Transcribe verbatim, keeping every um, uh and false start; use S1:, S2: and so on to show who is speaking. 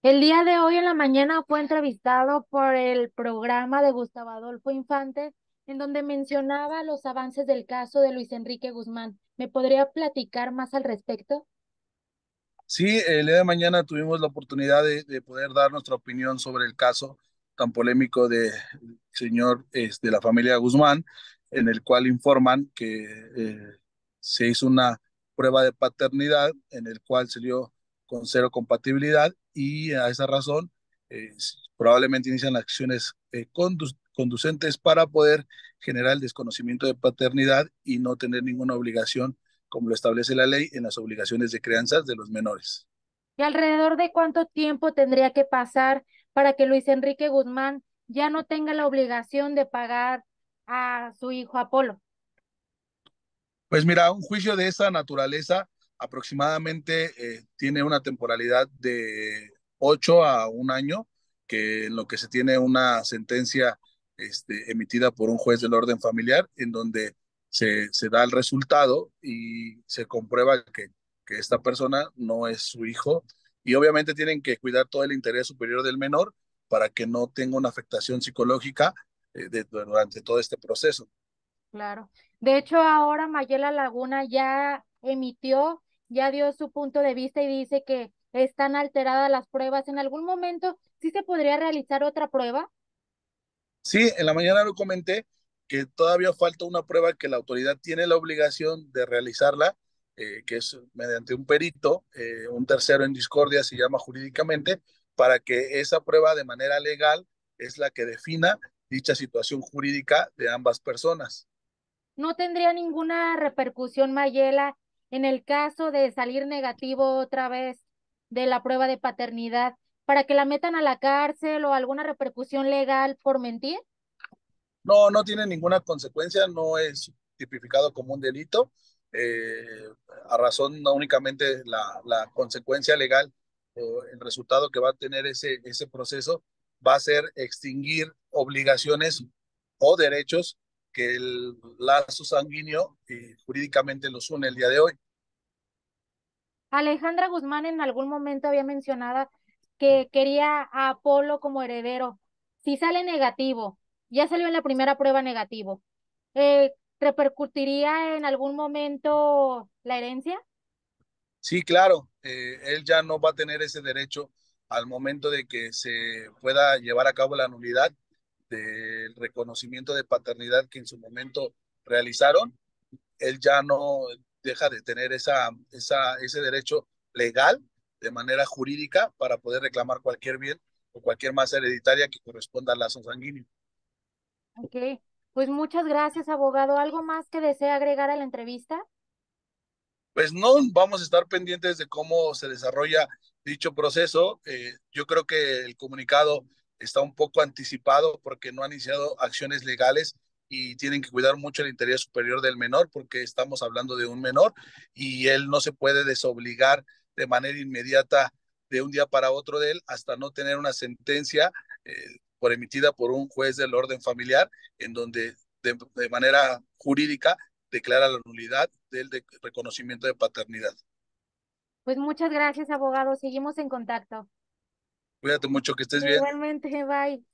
S1: El día de hoy en la mañana fue entrevistado por el programa de Gustavo Adolfo Infante, en donde mencionaba los avances del caso de Luis Enrique Guzmán. ¿Me podría platicar más al respecto?
S2: Sí, el día de mañana tuvimos la oportunidad de, de poder dar nuestra opinión sobre el caso tan polémico de señor es, de la familia Guzmán, en el cual informan que eh, se hizo una prueba de paternidad en el cual salió con cero compatibilidad y a esa razón eh, probablemente inician acciones eh, condu- conducentes para poder generar el desconocimiento de paternidad y no tener ninguna obligación como lo establece la ley en las obligaciones de crianza de los menores.
S1: ¿Y alrededor de cuánto tiempo tendría que pasar para que Luis Enrique Guzmán ya no tenga la obligación de pagar a su hijo Apolo?
S2: Pues mira, un juicio de esa naturaleza aproximadamente eh, tiene una temporalidad de ocho a un año, que en lo que se tiene una sentencia este, emitida por un juez del orden familiar, en donde se, se da el resultado y se comprueba que, que esta persona no es su hijo. Y obviamente tienen que cuidar todo el interés superior del menor para que no tenga una afectación psicológica eh, de- durante todo este proceso.
S1: Claro. De hecho, ahora Mayela Laguna ya emitió, ya dio su punto de vista y dice que están alteradas las pruebas. ¿En algún momento sí se podría realizar otra prueba?
S2: Sí, en la mañana lo comenté que todavía falta una prueba que la autoridad tiene la obligación de realizarla, eh, que es mediante un perito, eh, un tercero en discordia se llama jurídicamente, para que esa prueba de manera legal es la que defina dicha situación jurídica de ambas personas.
S1: ¿No tendría ninguna repercusión, Mayela, en el caso de salir negativo otra vez de la prueba de paternidad para que la metan a la cárcel o alguna repercusión legal por mentir?
S2: No, no tiene ninguna consecuencia, no es tipificado como un delito, eh, a razón no únicamente la, la consecuencia legal o el resultado que va a tener ese, ese proceso va a ser extinguir obligaciones o derechos que el lazo sanguíneo eh, jurídicamente los une el día de hoy.
S1: Alejandra Guzmán en algún momento había mencionado que quería a Apolo como heredero. Si sale negativo, ya salió en la primera prueba negativo, eh, ¿repercutiría en algún momento la herencia?
S2: Sí, claro, eh, él ya no va a tener ese derecho al momento de que se pueda llevar a cabo la nulidad del reconocimiento de paternidad que en su momento realizaron. Él ya no deja de tener esa, esa, ese derecho legal de manera jurídica para poder reclamar cualquier bien o cualquier masa hereditaria que corresponda al lazo sanguíneo.
S1: Ok, pues muchas gracias, abogado. ¿Algo más que desea agregar a la entrevista?
S2: Pues no, vamos a estar pendientes de cómo se desarrolla dicho proceso. Eh, yo creo que el comunicado está un poco anticipado porque no han iniciado acciones legales y tienen que cuidar mucho el interés superior del menor porque estamos hablando de un menor y él no se puede desobligar de manera inmediata de un día para otro de él hasta no tener una sentencia eh, por emitida por un juez del orden familiar en donde de, de manera jurídica declara la nulidad del de reconocimiento de paternidad.
S1: Pues muchas gracias, abogado. Seguimos en contacto.
S2: Cuídate mucho, que estés bien.
S1: Igualmente, bye.